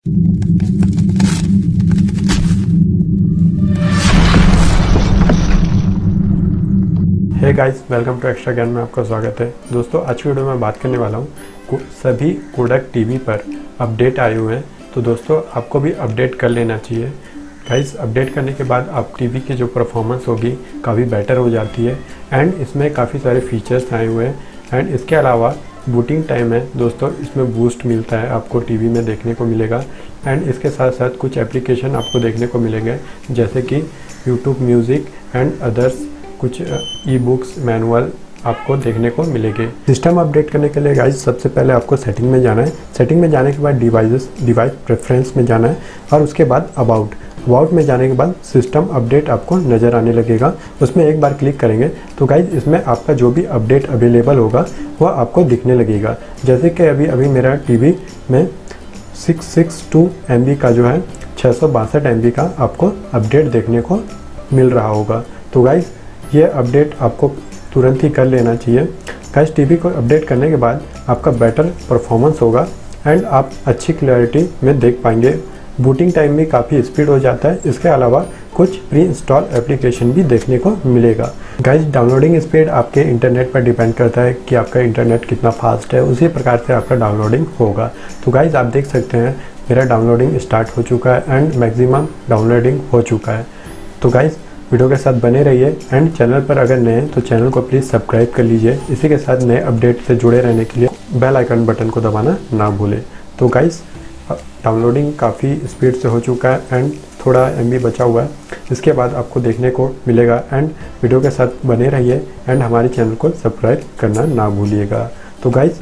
Hey guys, welcome to extra Gyan में आपका स्वागत है। दोस्तों, आज की वीडियो में बात करने वाला हूँ सभी कोडक टीवी पर अपडेट आए हुए हैं। तो दोस्तों, आपको भी अपडेट कर लेना चाहिए। गाइस, अपडेट करने के बाद आप टीवी की जो परफॉर्मेंस होगी काफ़ी बेटर हो जाती है एंड इसमें काफ़ी सारे फीचर्स आए हुए हैं। एंड इसके अलावा बूटिंग टाइम है दोस्तों, इसमें बूस्ट मिलता है, आपको टीवी में देखने को मिलेगा। एंड इसके साथ साथ कुछ एप्लीकेशन आपको देखने को मिलेंगे, जैसे कि यूट्यूब म्यूज़िक एंड अदर्स, कुछ ई बुक्स मैनुअल आपको देखने को मिलेंगे। सिस्टम अपडेट करने के लिए गाइस सबसे पहले आपको सेटिंग में जाना है। सेटिंग में जाने के बाद डिवाइस प्रेफरेंस में जाना है और उसके बाद अबाउट में जाने के बाद सिस्टम अपडेट आपको नज़र आने लगेगा। उसमें एक बार क्लिक करेंगे तो गाइस इसमें आपका जो भी अपडेट अवेलेबल होगा वह आपको दिखने लगेगा। जैसे कि अभी मेरा टीवी में 662 MB का जो है 662 MB का आपको अपडेट देखने को मिल रहा होगा। तो गाइस ये अपडेट आपको तुरंत ही कर लेना चाहिए। गाइस, टीवी को अपडेट करने के बाद आपका बेटर परफॉर्मेंस होगा एंड आप अच्छी क्लैरिटी में देख पाएंगे। बूटिंग टाइम भी काफ़ी स्पीड हो जाता है। इसके अलावा कुछ प्री इंस्टॉल एप्लीकेशन भी देखने को मिलेगा। गाइस, डाउनलोडिंग स्पीड आपके इंटरनेट पर डिपेंड करता है कि आपका इंटरनेट कितना फास्ट है, उसी प्रकार से आपका डाउनलोडिंग होगा। तो गाइस, आप देख सकते हैं मेरा डाउनलोडिंग स्टार्ट हो चुका है एंड मैक्सिमम डाउनलोडिंग हो चुका है। तो गाइस, वीडियो के साथ बने रहिए एंड चैनल पर अगर नए हैं तो चैनल को प्लीज़ सब्सक्राइब कर लीजिए। इसी के साथ नए अपडेट से जुड़े रहने के लिए बेल आइकन बटन को दबाना ना भूलें। तो गाइस, डाउनलोडिंग काफ़ी स्पीड से हो चुका है एंड थोड़ा MB बचा हुआ है। इसके बाद आपको देखने को मिलेगा एंड वीडियो के साथ बने रहिए एंड हमारे चैनल को सब्सक्राइब करना ना भूलिएगा। तो गाइस,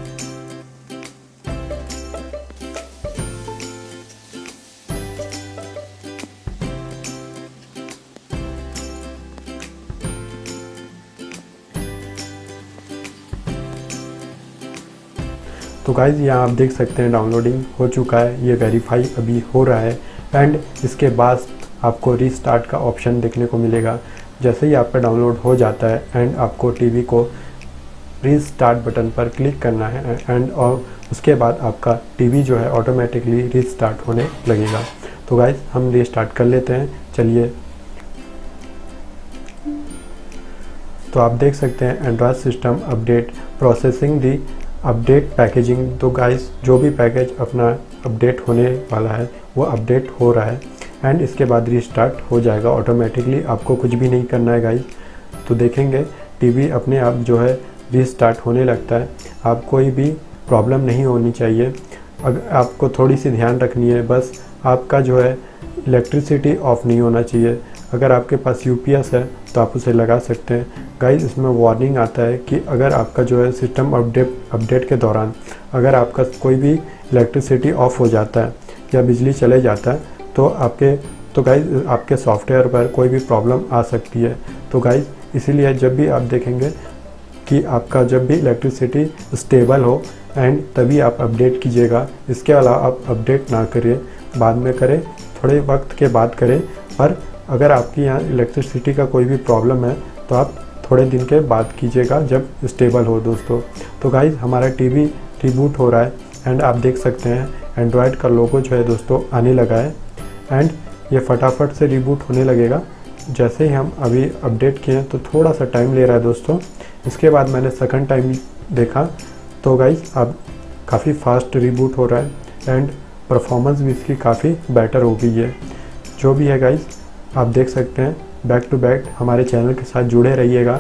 तो गाइज़ यहाँ आप देख सकते हैं डाउनलोडिंग हो चुका है, ये वेरीफाई अभी हो रहा है एंड इसके बाद आपको रीस्टार्ट का ऑप्शन देखने को मिलेगा। जैसे ही आपका डाउनलोड हो जाता है एंड आपको टीवी को रीस्टार्ट बटन पर क्लिक करना है एंड और उसके बाद आपका टीवी जो है ऑटोमेटिकली रीस्टार्ट होने लगेगा। तो गाइज़, हम रीस्टार्ट कर लेते हैं, चलिए। तो आप देख सकते हैं Android system update processing the update packaging. तो गाइस, जो भी पैकेज अपना अपडेट होने वाला है वो अपडेट हो रहा है एंड इसके बाद रीस्टार्ट हो जाएगा ऑटोमेटिकली। आपको कुछ भी नहीं करना है गाइस। तो देखेंगे टीवी अपने आप जो है रीस्टार्ट होने लगता है। आप कोई भी प्रॉब्लम नहीं होनी चाहिए। अगर आपको थोड़ी सी ध्यान रखनी है, बस आपका जो है इलेक्ट्रिसिटी ऑफ नहीं होना चाहिए। अगर आपके पास UPS है तो आप उसे लगा सकते हैं। गाइस, इसमें वार्निंग आता है कि अगर आपका जो है सिस्टम अपडेट के दौरान अगर आपका कोई भी इलेक्ट्रिसिटी ऑफ हो जाता है या बिजली चले जाता है तो गाइस आपके सॉफ्टवेयर पर कोई भी प्रॉब्लम आ सकती है। तो गाइस, इसीलिए जब भी आप देखेंगे कि आपका जब भी इलेक्ट्रिसिटी स्टेबल हो एंड तभी आप अपडेट कीजिएगा। इसके अलावा आप अपडेट ना करिए, बाद में करें, थोड़े वक्त के बाद करें। पर अगर आपकी यहाँ इलेक्ट्रिसिटी का कोई भी प्रॉब्लम है तो आप थोड़े दिन के बाद कीजिएगा जब स्टेबल हो दोस्तों। तो गाइस, हमारा टीवी रिबूट हो रहा है एंड आप देख सकते हैं एंड्रॉयड का लोगो जो है दोस्तों आने लगा है एंड ये फटाफट से रिबूट होने लगेगा। जैसे ही हम अभी अपडेट किए हैं तो थोड़ा सा टाइम ले रहा है दोस्तों। इसके बाद मैंने सेकंड टाइम देखा तो गाइस अब काफ़ी फास्ट रिबूट हो रहा है एंड परफॉर्मेंस भी इसकी काफ़ी बेटर हो गई है। जो भी है गाइस, आप देख सकते हैं, बैक टू बैक हमारे चैनल के साथ जुड़े रहिएगा।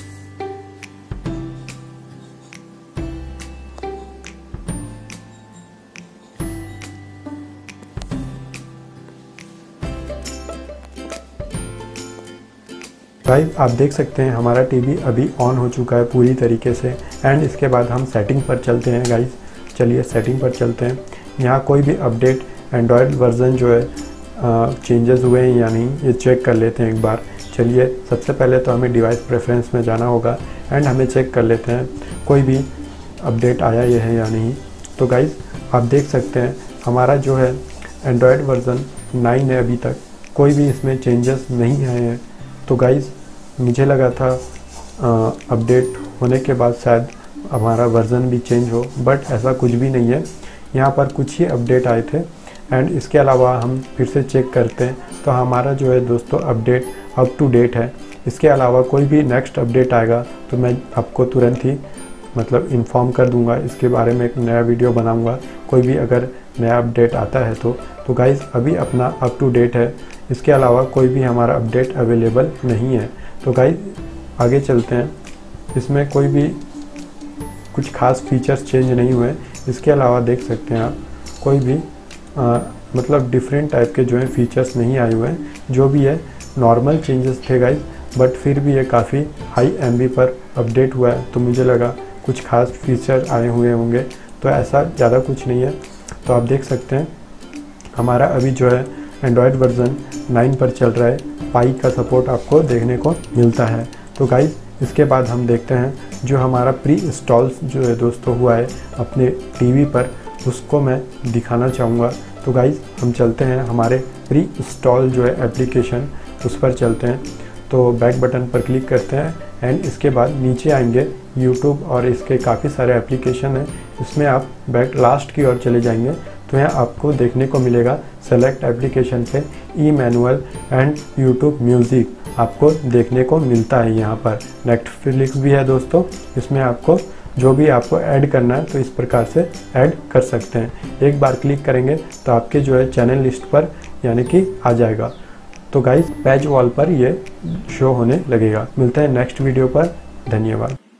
गाइस, आप देख सकते हैं हमारा टीवी अभी ऑन हो चुका है पूरी तरीके से एंड इसके बाद हम सेटिंग पर चलते हैं। गाइस, चलिए सेटिंग पर चलते हैं। यहाँ कोई भी अपडेट एंड्रॉयड वर्जन जो है चेंजेस हुए हैं या नहीं, ये चेक कर लेते हैं एक बार। चलिए, सबसे पहले तो हमें डिवाइस प्रेफरेंस में जाना होगा एंड हमें चेक कर लेते हैं कोई भी अपडेट आया ये है या नहीं। तो गाइस, आप देख सकते हैं हमारा जो है एंड्रॉयड वर्जन 9 है, अभी तक कोई भी इसमें चेंजेस नहीं आए हैं। तो गाइस, मुझे लगा था अपडेट होने के बाद शायद हमारा वर्जन भी चेंज हो, बट ऐसा कुछ भी नहीं है। यहाँ पर कुछ ही अपडेट आए थे एंड इसके अलावा हम फिर से चेक करते हैं तो हमारा जो है दोस्तों अपडेट अप टू डेट है। इसके अलावा कोई भी नेक्स्ट अपडेट आएगा तो मैं आपको तुरंत ही मतलब इन्फॉर्म कर दूंगा, इसके बारे में एक नया वीडियो बनाऊंगा कोई भी अगर नया अपडेट आता है तो गाइज़ अभी अपना अप टू डेट है। इसके अलावा कोई भी हमारा अपडेट अवेलेबल नहीं है। तो गाइज़ आगे चलते हैं, इसमें कोई भी कुछ खास फीचर्स चेंज नहीं हुए। इसके अलावा देख सकते हैं आप कोई भी मतलब डिफरेंट टाइप के जो है फीचर्स नहीं आए हुए हैं। जो भी है नॉर्मल चेंजेस थे गाइज़, बट फिर भी ये काफ़ी हाई MB पर अपडेट हुआ है तो मुझे लगा कुछ खास फीचर आए हुए होंगे, तो ऐसा ज़्यादा कुछ नहीं है। तो आप देख सकते हैं हमारा अभी जो है एंड्रॉयड वर्जन 9 पर चल रहा है, पाई का सपोर्ट आपको देखने को मिलता है। तो गाइज़ इसके बाद हम देखते हैं जो हमारा प्री इंस्टॉल जो है दोस्तों हुआ है अपने टीवी पर, उसको मैं दिखाना चाहूँगा। तो गाइज़ हम चलते हैं हमारे प्री इंस्टॉल जो है एप्लीकेशन उस पर चलते हैं। तो बैक बटन पर क्लिक करते हैं एंड इसके बाद नीचे आएंगे यूट्यूब और इसके काफ़ी सारे एप्लीकेशन हैं। इसमें आप बैक लास्ट की ओर चले जाएंगे तो यहाँ आपको देखने को मिलेगा सेलेक्ट एप्लीकेशन पे e manual and YouTube music आपको देखने को मिलता है। यहाँ पर नेटफ्लिक्स भी है दोस्तों, इसमें आपको जो भी आपको ऐड करना है तो इस प्रकार से ऐड कर सकते हैं। एक बार क्लिक करेंगे तो आपके जो है चैनल लिस्ट पर यानी कि आ जाएगा। तो गाइज़ पेज वॉल पर ये शो होने लगेगा। मिलते हैं नेक्स्ट वीडियो पर, धन्यवाद।